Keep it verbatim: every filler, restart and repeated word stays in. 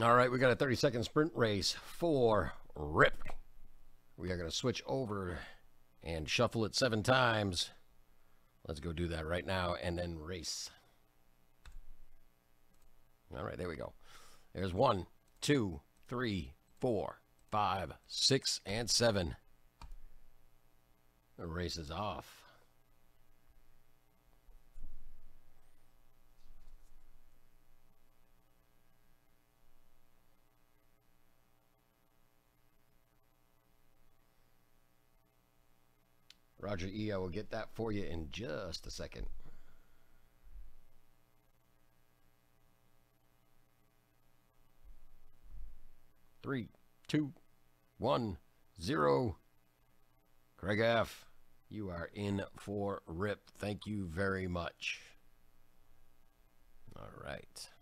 All right, we got a thirty second sprint race for Rip. We are going to switch over and shuffle it seven times. Let's go do that right now and then race. All right, there we go. There's one, two, three, four, five, six, and seven. The race is off. Roger E, I will get that for you in just a second. Three, two, one, zero. Craig F., you are in for Rip. Thank you very much. All right.